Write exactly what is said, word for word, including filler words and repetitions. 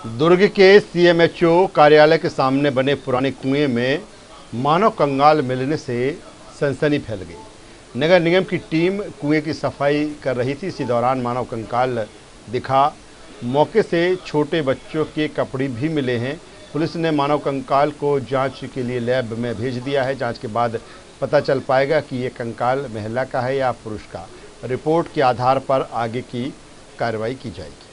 दुर्ग के सीएमएचओ कार्यालय के सामने बने पुराने कुएं में मानव कंकाल मिलने से सनसनी फैल गई। नगर निगम की टीम कुएं की सफाई कर रही थी। इसी दौरान मानव कंकाल दिखा। मौके से छोटे बच्चों के कपड़े भी मिले हैं। पुलिस ने मानव कंकाल को जांच के लिए लैब में भेज दिया है। जांच के बाद पता चल पाएगा कि ये कंकाल महिला का है या पुरुष का। रिपोर्ट के आधार पर आगे की कार्रवाई की जाएगी।